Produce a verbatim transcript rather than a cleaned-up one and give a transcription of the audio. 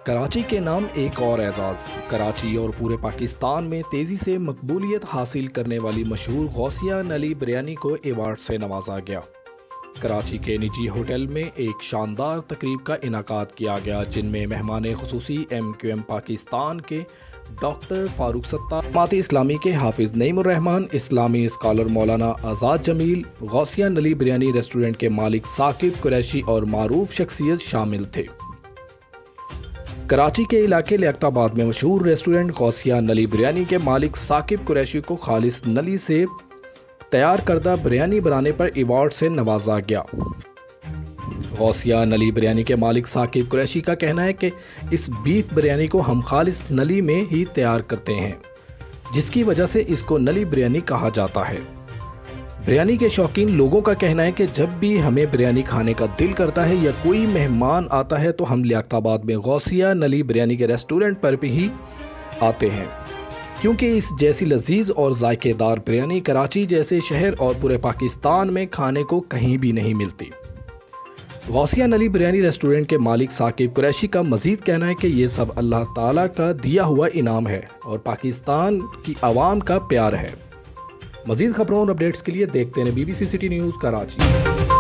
کراچی کے نام ایک اور اعزاز۔ کراچی اور پورے پاکستان میں تیزی سے مقبولیت حاصل کرنے والی مشہور غوثیہ نلی بریانی کو ایوارڈ سے نوازا گیا۔ کراچی کے نجی ہوٹل میں ایک شاندار تقریب کا انعقاد کیا گیا، جن میں مہمان خصوصی ایم کیو ایم پاکستان کے ڈاکٹر فاروق ستار، جماعت اسلامی کے حافظ نعیم الرحمن، اسلامی اسکالر مولانا آزاد جمیل، غوثیہ نلی بریانی ریسٹورنٹ کے مالک ثاقب قریشی اور معروف شخصیت شامل تھے۔ کراچی کے علاقے لیاقت آباد میں مشہور ریسٹورنٹ غوثیہ نلی بریانی کے مالک ثاقب قریشی کو خالص نلی سے تیار کردہ بریانی بنانے پر ایوارڈ سے نوازا گیا۔ غوثیہ نلی بریانی کے مالک ثاقب قریشی کا کہنا ہے کہ اس بیف بریانی کو ہم خالص نلی میں ہی تیار کرتے ہیں، جس کی وجہ سے اس کو نلی بریانی کہا جاتا ہے۔ بریانی کے شوقین لوگوں کا کہنا ہے کہ جب بھی ہمیں بریانی کھانے کا دل کرتا ہے یا کوئی مہمان آتا ہے تو ہم لیاقت آباد میں غوثیہ نلی بریانی کے ریسٹورنٹ پر بھی ہی آتے ہیں، کیونکہ اس جیسی لذیذ اور ذائقے دار بریانی کراچی جیسے شہر اور پورے پاکستان میں کھانے کو کہیں بھی نہیں ملتی۔ غوثیہ نلی بریانی ریسٹورنٹ کے مالک ثاقب قریشی کا مزید کہنا ہے کہ یہ سب اللہ تعالیٰ کا دیا ہوا انعام ہے اور پاکستان کی عوام کا پیار ہے۔ مزید خبروں اور اپڈیٹس کے لیے دیکھتے رہیں B B C city news Karachi.